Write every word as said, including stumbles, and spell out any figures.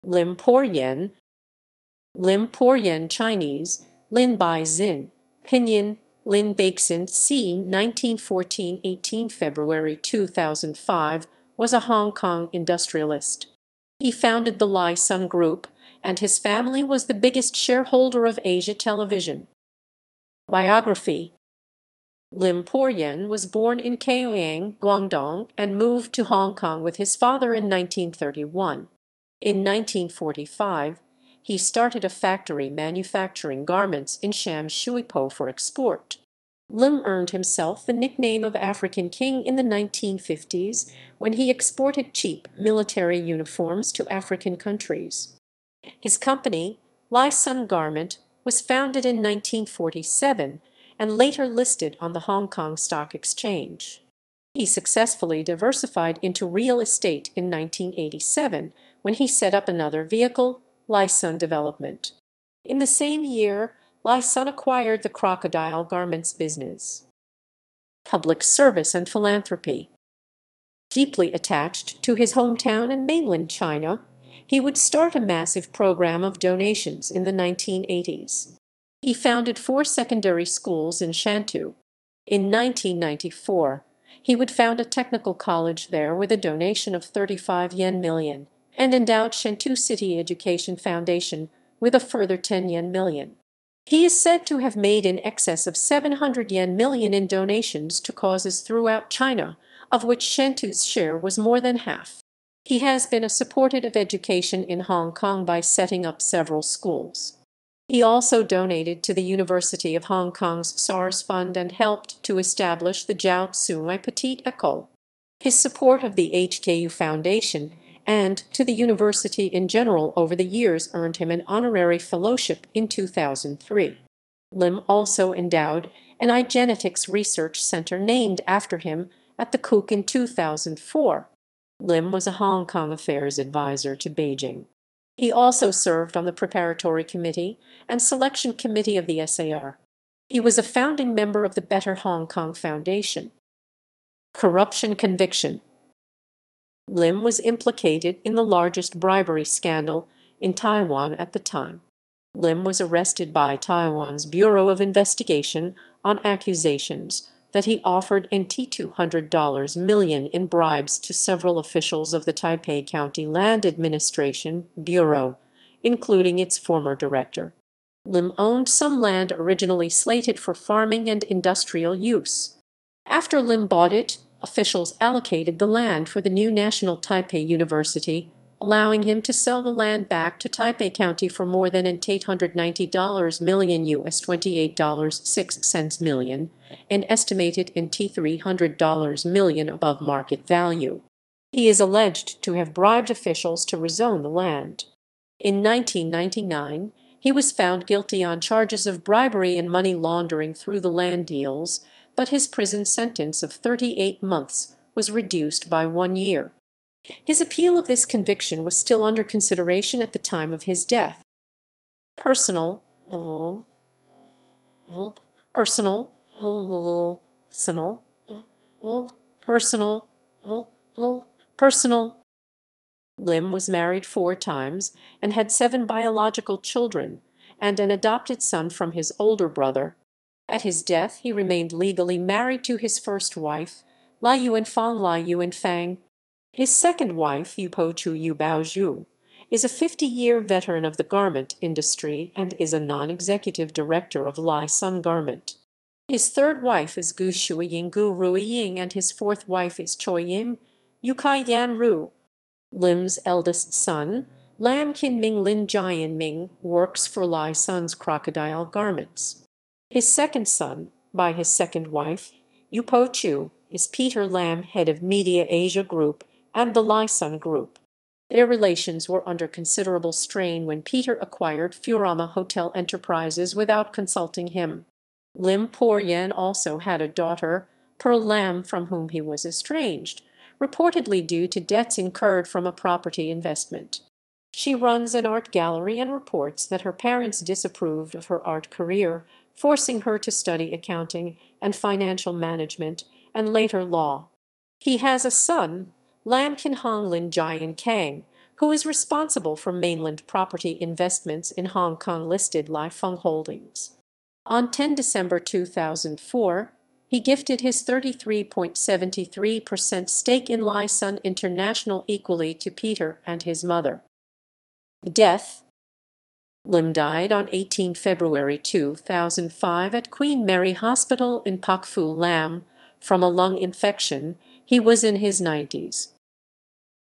Lim Por-yen, Lim Por-yen Chinese, Lin Bai Xin, Pinyin, Lin Baixin c. nineteen fourteen to eighteen February two thousand five, was a Hong Kong industrialist. He founded the Lai Sun Group, and his family was the biggest shareholder of Asia Television. Biography. Lim Por-yen was born in Kaohsiung, Guangdong, and moved to Hong Kong with his father in nineteen thirty-one. In nineteen forty-five, he started a factory manufacturing garments in Sham Shui Po for export. Lim earned himself the nickname of African King in the nineteen fifties when he exported cheap military uniforms to African countries. His company, Lai Sun Garment, was founded in nineteen forty-seven and later listed on the Hong Kong Stock Exchange. He successfully diversified into real estate in nineteen eighty-seven when he set up another vehicle, Lai Sun Development. In the same year, Lai Sun acquired the crocodile garments business. Public service and philanthropy. Deeply attached to his hometown in mainland China, he would start a massive program of donations in the nineteen eighties. He founded four secondary schools in Shantou. In nineteen ninety-four, he would found a technical college there with a donation of thirty-five yen million and endowed Shantou City Education Foundation with a further ten yen million. He is said to have made in excess of seven hundred yen million in donations to causes throughout China, of which Shantou's share was more than half. He has been a supporter of education in Hong Kong by setting up several schools. He also donated to the University of Hong Kong's SARS Fund and helped to establish the Jiao Tsui Petite École. His support of the H K U Foundation and to the university in general over the years earned him an honorary fellowship in two thousand three. Lim also endowed an iGenetics research center named after him at the Cook in two thousand four. Lim was a Hong Kong affairs advisor to Beijing. He also served on the preparatory committee and selection committee of the S A R. He was a founding member of the Better Hong Kong Foundation. Corruption conviction. Lim was implicated in the largest bribery scandal in Taiwan at the time. Lim was arrested by Taiwan's Bureau of Investigation on accusations that he offered two hundred million dollars in bribes to several officials of the Taipei County Land Administration Bureau, including its former director. Lim owned some land originally slated for farming and industrial use. After Lim bought it, officials allocated the land for the new National Taipei University, allowing him to sell the land back to Taipei County for more than eight hundred ninety million U S twenty-eight dollars and six cents million, and estimated in three hundred million above market value. He is alleged to have bribed officials to rezone the land. In nineteen ninety-nine, he was found guilty on charges of bribery and money laundering through the land deals, but his prison sentence of thirty-eight months was reduced by one year. His appeal of this conviction was still under consideration at the time of his death. Personal, personal, personal, personal, personal. Lim was married four times and had seven biological children and an adopted son from his older brother. At his death, he remained legally married to his first wife, Lai Yuanfang Lai Yuanfang. His second wife, Yupo Chu Yu Baozhu, is a fifty-year veteran of the garment industry and is a non-executive director of Lai Sun Garment. His third wife is Gu Shuiying Gu Ruiying and his fourth wife is Choi Yim Yukai Yan Ru. Lim's eldest son, Lam Kinming Lin Jian Ming, works for Lai Sun's crocodile garments. His second son, by his second wife, Yupo Chu, is Peter Lam, head of Media Asia Group and the Lai Sun Group. Their relations were under considerable strain when Peter acquired Furama Hotel Enterprises without consulting him. Lim Por-yen also had a daughter, Pearl Lam, from whom he was estranged, reportedly due to debts incurred from a property investment. She runs an art gallery and reports that her parents disapproved of her art career, forcing her to study accounting and financial management and later law. He has a son, Lam Kin Hong Lin Jian Kang, who is responsible for mainland property investments in Hong Kong-listed Lai Feng Holdings. On the tenth of December two thousand four, he gifted his thirty-three point seven three percent stake in Lai Sun International equally to Peter and his mother. Death. Lim died on the eighteenth of February two thousand five at Queen Mary Hospital in Pak Fu Lam from a lung infection. He was in his nineties.